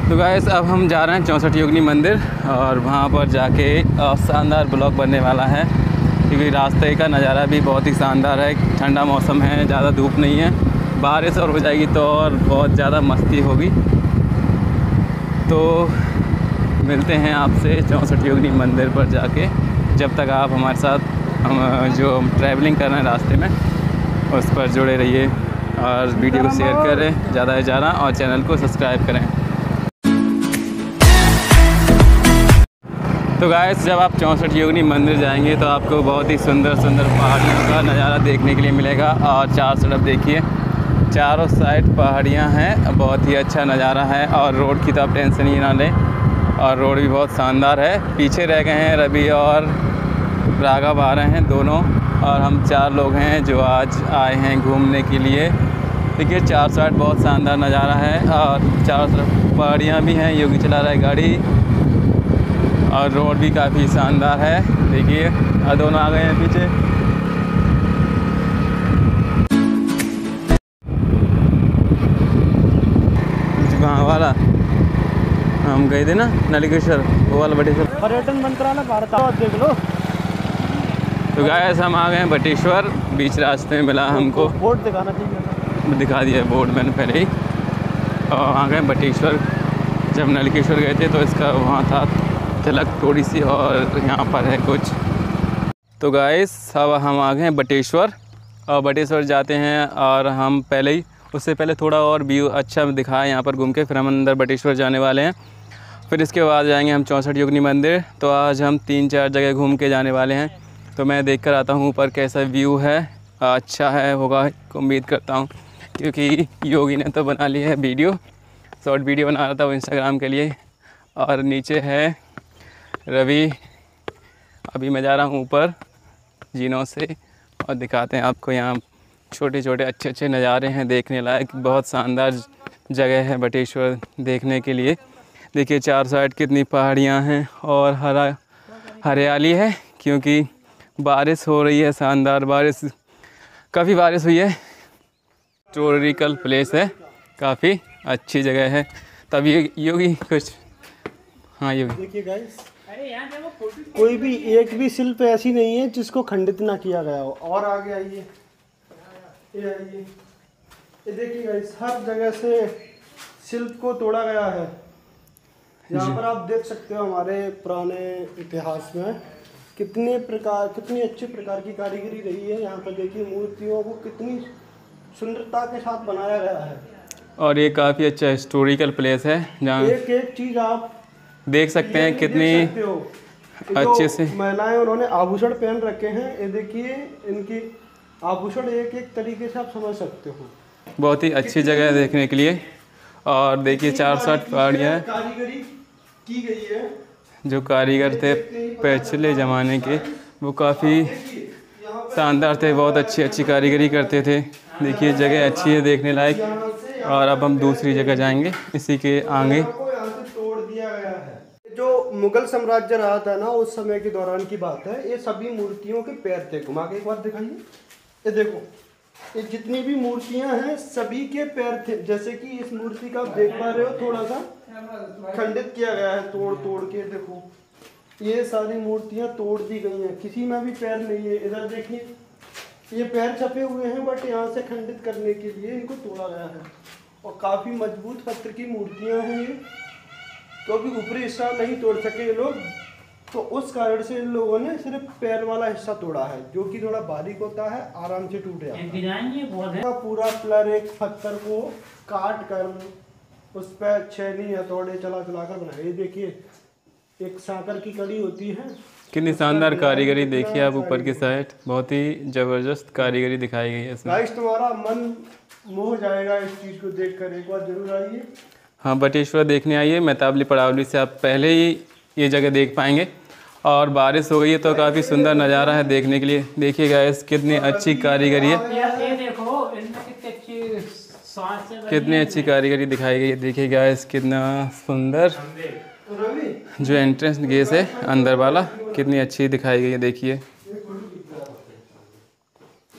तो गाइस अब हम जा रहे हैं 64 योगिनी मंदिर और वहाँ पर जाके शानदार ब्लॉग बनने वाला है, क्योंकि रास्ते का नज़ारा भी बहुत ही शानदार है। ठंडा मौसम है, ज़्यादा धूप नहीं है, बारिश और हो जाएगी तो और बहुत ज़्यादा मस्ती होगी। तो मिलते हैं आपसे 64 योगिनी मंदिर पर जाके। जब तक आप हमारे साथ हम जो ट्रैवलिंग कर रहे हैं रास्ते में उस पर जुड़े रहिए और वीडियो को शेयर करें ज़्यादा से ज़्यादा और चैनल को सब्सक्राइब करें। तो गाइस जब आप 64 योगिनी मंदिर जाएंगे तो आपको बहुत ही सुंदर पहाड़ियों का नज़ारा देखने के लिए मिलेगा। और चार तरफ देखिए, चारों साइड पहाड़ियां हैं, बहुत ही अच्छा नज़ारा है। और रोड की तो आप टेंशन ही ना लें, और रोड भी बहुत शानदार है। पीछे रह गए हैं रवि और राघव आ रहे हैं दोनों, और हम 4 लोग हैं जो आज आए हैं घूमने के लिए। देखिए चार साइड बहुत शानदार नज़ारा है और चारों तरफ पहाड़ियाँ भी हैं। योगी चला रहा है गाड़ी और रोड भी काफ़ी शानदार है। देखिए दोनों आ गए हैं पीछे। कहाँ वाला हम गए थे ना, नलिकेश्वर, वो वाला बटेश्वर पर्यटन मंत्रालय भारत, देख लो। तो गाइस हम आ गए हैं बटेश्वर। बीच रास्ते में मिला हमको, बोर्ड दिखाना चाहिए, दिखा दिया बोर्ड मैंने पहले ही। और आ गए बटेश्वर। जब नलिकेश्वर गए थे तो इसका वहाँ था झलक थोड़ी सी, और यहाँ पर है कुछ। तो गाइस अब हम आ गए हैं बटेश्वर, और बटेश्वर जाते हैं। और हम पहले ही उससे पहले थोड़ा और व्यू अच्छा दिखाया यहाँ पर घूम के, फिर हम अंदर बटेश्वर जाने वाले हैं। फिर इसके बाद जाएंगे हम 64 योगिनी मंदिर। तो आज हम 3-4 जगह घूम के जाने वाले हैं। तो मैं देख कर आता हूँ ऊपर कैसा व्यू है। अच्छा है होगा, उम्मीद करता हूँ, क्योंकि योगी ने तो बना ली है वीडियो, शॉर्ट वीडियो बना रहा था वो इंस्टाग्राम के लिए। और नीचे है रवि। अभी मैं जा रहा हूँ ऊपर जीनों से, और दिखाते हैं आपको। यहाँ छोटे छोटे अच्छे नज़ारे हैं देखने लायक, बहुत शानदार जगह है बटेश्वर देखने के लिए। देखिए चार साइड कितनी पहाड़ियाँ हैं और हरियाली है, क्योंकि बारिश हो रही है, शानदार बारिश, काफ़ी बारिश हुई है। हिस्टोरिकल प्लेस है, काफ़ी अच्छी जगह है। तब योगी कुछ, हाँ योगी। देखिए गाइस, कोई भी एक भी शिल्प ऐसी नहीं है जिसको खंडित ना किया गया हो। और आगे आइए, ये आइए, ये देखिए गाइस, हर जगह से शिल्प को तोड़ा गया है। यहाँ पर आप देख सकते हो हमारे पुराने इतिहास में कितनी अच्छे प्रकार की कारीगरी रही है। यहाँ पर देखिए मूर्तियों को कितनी सुंदरता के साथ बनाया गया है। और ये काफ़ी अच्छा हिस्टोरिकल प्लेस है, जहाँ एक एक चीज़ आप देख सकते हैं कितनी अच्छे से महिलाएं उन्होंने आभूषण पहन रखे हैं। ये देखिए इनकी आभूषण एक एक तरीके से आप समझ सकते हो। बहुत ही अच्छी जगह है देखने के लिए। और देखिए 460 पहाड़ियाँ कारीगरी की गई है। जो कारीगर थे पिछले ज़माने के, वो काफ़ी शानदार थे, बहुत अच्छी कारीगरी करते थे। देखिए जगह अच्छी है देखने लायक। और अब हम दूसरी जगह जाएंगे इसी के आगे। तोड़ दिया गया है। जो मुगल साम्राज्य रहा था ना, उस समय के दौरान की बात है। ये सभी मूर्तियों के पैर थे। घुमा के एक बार दिखाइए, ये देखो, ये जितनी भी मूर्तियां हैं सभी के पैर थे। जैसे कि इस मूर्ति का आप देख पा रहे हो, थोड़ा सा खंडित किया गया है तोड़ के। देखो ये सारी मूर्तियां तोड़ दी गई हैं, किसी में भी पैर नहीं है। इधर देखिए ये पैर छपे हुए हैं, बट यहाँ से खंडित करने के लिए इनको तोड़ा गया है। और काफ़ी मजबूत पत्थर की मूर्तियाँ हैं ये, तो अभी ऊपरी हिस्सा नहीं तोड़ सके ये लोग, तो उस कारण से इन लोगों ने सिर्फ पैर वाला हिस्सा तोड़ा है, जो कि थोड़ा बारीक होता है, आराम से टूट जाता है। पूरा पिलर एक पत्थर को काट कर उस पर छेनी हथौड़े चला कर बनाए। ये देखिए एक सांकर की कड़ी होती है। कितनी शानदार कारीगरी देखिए आप ऊपर की साइड, बहुत ही ज़बरदस्त कारीगरी दिखाई गई है इसमें। गाइस तुम्हारा मन मोह जाएगा इस चीज़ को देखकर, एक बार जरूर आइए। हाँ बटेश्वर देखने आइए। मैताबली पड़ावली से आप पहले ही ये जगह देख पाएंगे। और बारिश हो गई है तो काफ़ी सुंदर नज़ारा है देखने के लिए। देखिए गाइस कितनी अच्छी कारीगरी है, कितनी अच्छी कारीगरी दिखाई गई है। देखिए गाइस कितना सुंदर जो एंट्रेंस गेट है अंदर वाला, कितनी अच्छी दिखाई गई है। देखिए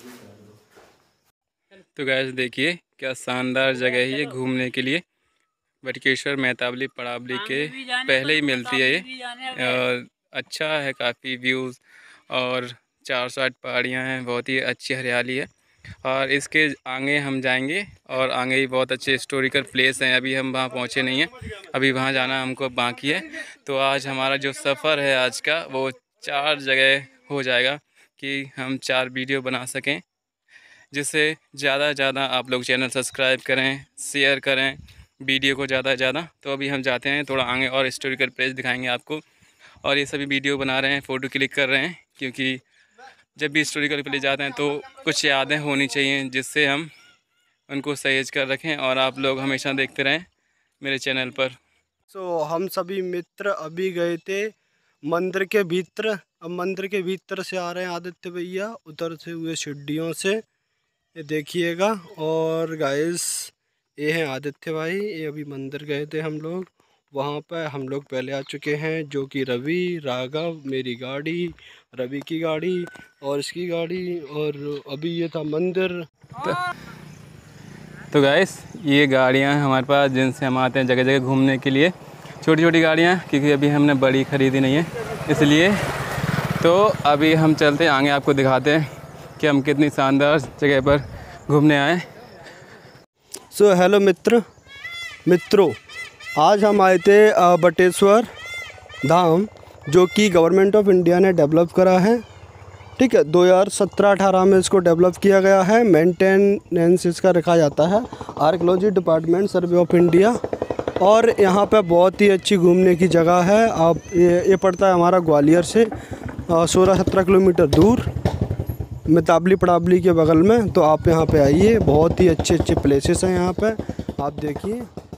तो गाइस देखिए क्या शानदार जगह है ये घूमने के लिए। बटकेश्वर महताबली पड़ावली के पहले ही मिलती है ये। और अच्छा है, काफ़ी व्यूज़ और 460 पहाड़ियाँ हैं, बहुत ही अच्छी हरियाली है। और इसके आगे हम जाएंगे और आगे ही बहुत अच्छे हिस्टोरिकल प्लेस हैं। अभी हम वहाँ पहुँचे नहीं हैं, अभी वहाँ जाना हमको बाकी है। तो आज हमारा जो सफ़र है आज का, वो 4 जगह हो जाएगा कि हम 4 वीडियो बना सकें, जिससे ज़्यादा से ज़्यादा आप लोग चैनल सब्सक्राइब करें, शेयर करें वीडियो को ज़्यादा से ज़्यादा। तो अभी हम जाते हैं थोड़ा आगे और हिस्टोरिकल प्लेस दिखाएंगे आपको। और ये सभी वीडियो बना रहे हैं, फ़ोटो क्लिक कर रहे हैं, क्योंकि जब भी हिस्टोरिकल प्लेस जाते हैं तो कुछ यादें होनी चाहिए, जिससे हम उनको सहेज कर रखें और आप लोग हमेशा देखते रहें मेरे चैनल पर। हम सभी मित्र अभी गए थे मंदिर के भीतर। अब मंदिर के भीतर से आ रहे हैं आदित्य भैया उतरते हुए सीढ़ियों से, ये देखिएगा। और गाइस ये हैं आदित्य भाई, ये अभी मंदिर गए थे हम लोग, वहाँ पर हम लोग पहले आ चुके हैं, जो कि रवि, राघव, मेरी गाड़ी, रवि की गाड़ी और इसकी गाड़ी, और अभी ये था मंदिर। तो गाइस ये गाड़ियाँ हैं हमारे पास, जिनसे हम आते हैं जगह जगह घूमने के लिए। छोटी छोटी गाड़ियाँ, क्योंकि अभी हमने बड़ी ख़रीदी नहीं है इसलिए। तो अभी हम चलते हैं आगे, आपको दिखाते हैं कि हम कितनी शानदार जगह पर घूमने आए। हेलो मित्रों, आज हम आए थे बटेश्वर धाम, जो कि गवर्नमेंट ऑफ इंडिया ने डेवलप करा है। ठीक है, 2017-18 में इसको डेवलप किया गया है। मेंटेनेंस इसका रखा जाता है archaeology department, survey of India. और यहाँ पे बहुत ही अच्छी घूमने की जगह है। आप ये पड़ता है हमारा ग्वालियर से 16-17 किलोमीटर दूर, महताबली पड़ावली के बगल में। तो आप यहाँ पे आइए, बहुत ही अच्छे अच्छे प्लेसेस हैं यहाँ पे, आप देखिए।